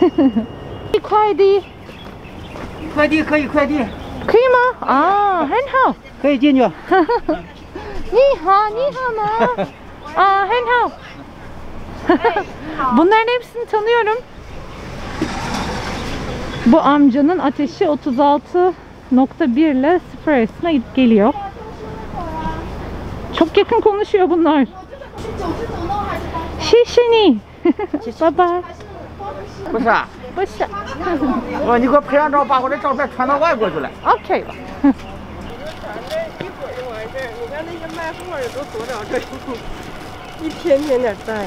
快递， 快递可以，快递可以吗？啊，很好。 可以进去。 你好，你好吗？很好. Bunların hepsini tanıyorum. Bu amcanın ateşi 36.1 ile 0 arasına gidip geliyor. Çok yakın konuşuyor bunlar. Şişeni. Baba. 不是啊， 不是。 你给我拍张照，把我的照片传到外国去了。 OK 吧。 你看那些卖货的都躲了这一天天的在。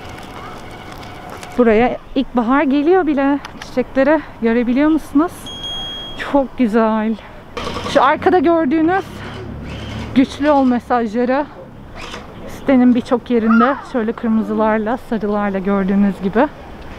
Buraya ilkbahar geliyor bile. Çiçekleri görebiliyor musunuz? Çok güzel. Şu arkada gördüğünüz güçlü ol mesajları sitenin birçok yerinde şöyle kırmızılarla, sarılarla gördüğünüz gibi.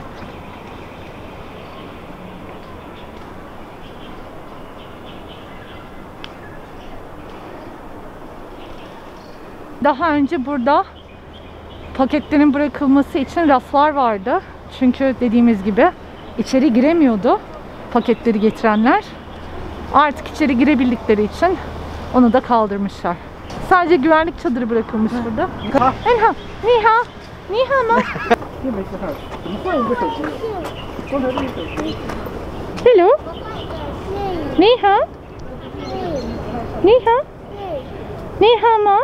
Daha önce burada paketlerin bırakılması için raflar vardı. Çünkü dediğimiz gibi içeri giremiyordu paketleri getirenler. Artık içeri girebildikleri için onu da kaldırmışlar. Sadece güvenlik çadırı bırakılmış burada. Hello, ni hao, ni hao ma? Hello, ni hao, ni hao, ni hao ma?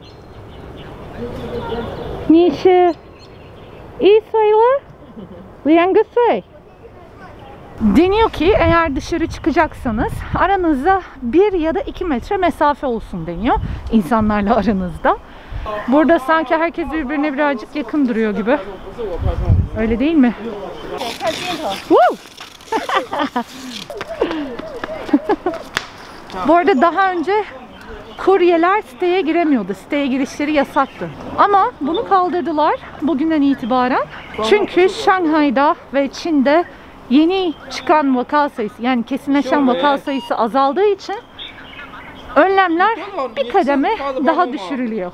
你是iyi sayılı Liangı Say. Deniyor ki eğer dışarı çıkacaksanız aranızda 1 ya da 2 metre mesafe olsun deniyor insanlarla aranızda. Burada sanki herkes birbirine birazcık yakın duruyor gibi. Öyle değil mi? Bu arada daha önce kuryeler siteye giremiyordu. Siteye girişleri yasaktı. Ama bunu kaldırdılar bugünden itibaren. Çünkü Şanghay'da ve Çin'de yeni çıkan vaka sayısı, yani kesinleşen vaka sayısı azaldığı için önlemler bir kademe daha düşürülüyor.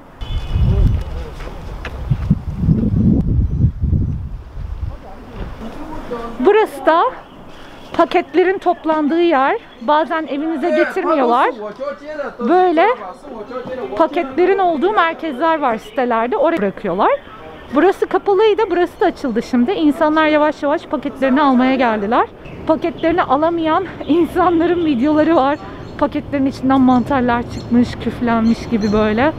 Burası da paketlerin toplandığı yer. Bazen evinize getirmiyorlar. Böyle paketlerin olduğu merkezler var sitelerde. Oraya bırakıyorlar. Burası kapalıydı. Burası da açıldı şimdi. İnsanlar yavaş yavaş paketlerini almaya geldiler. Paketlerini alamayan insanların videoları var. Paketlerin içinden mantarlar çıkmış, küflenmiş gibi böyle.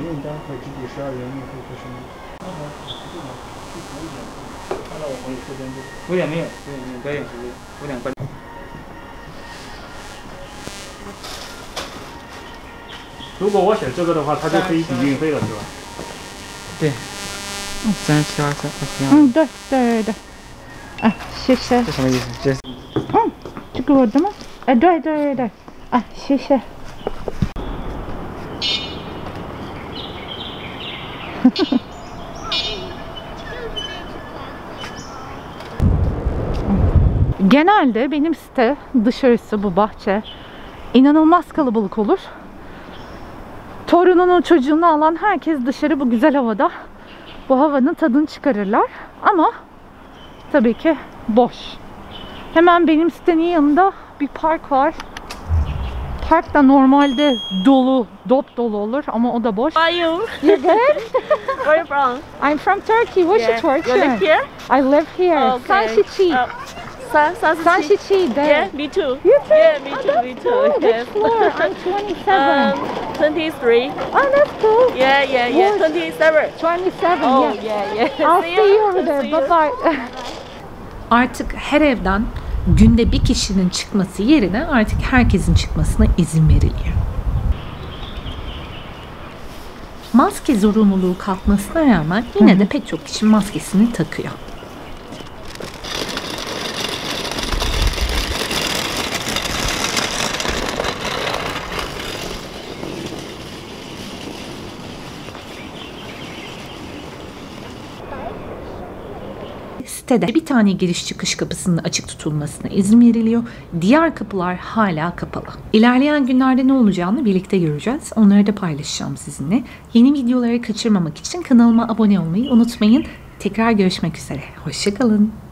如果我选这个的话，它就可以抵运费了，是吧？ 对，3723， 对对对，谢谢。 这什么意思？这这个我的吗？对对对，谢谢。Genelde benim site dışarısı, bu bahçe inanılmaz kalabalık olur. Torununu, çocuğunu alan herkes dışarı bu güzel havada bu havanın tadını çıkarırlar. Ama tabii ki boş. Hemen benim sitenin yanında bir park var. Park da normalde dolu, dop dolu olur ama o da boş. How are you? You good? Where are you from? I'm from Turkey. What's your Turkey? You live here? I live here. Okay. Sanşiçi. Sanşiçi. Yeah, me too. You too? Yeah, me too. That's Me too. cool. Yes. Which floor? I'm 27. 23. Oh, that's cool. Yeah, yeah, yeah. What? 27. 27. Oh, Yeah. yeah, yeah. I'll see you over there. See you. Bye bye. Artık her evden günde bir kişinin çıkması yerine artık herkesin çıkmasına izin veriliyor. Maske zorunluluğu kalkmasına rağmen yine de pek çok kişi maskesini takıyor. Sitede bir tane giriş çıkış kapısının açık tutulmasına izin veriliyor. Diğer kapılar hala kapalı. İlerleyen günlerde ne olacağını birlikte göreceğiz. Onları da paylaşacağım sizinle. Yeni videoları kaçırmamak için kanalıma abone olmayı unutmayın. Tekrar görüşmek üzere. Hoşça kalın.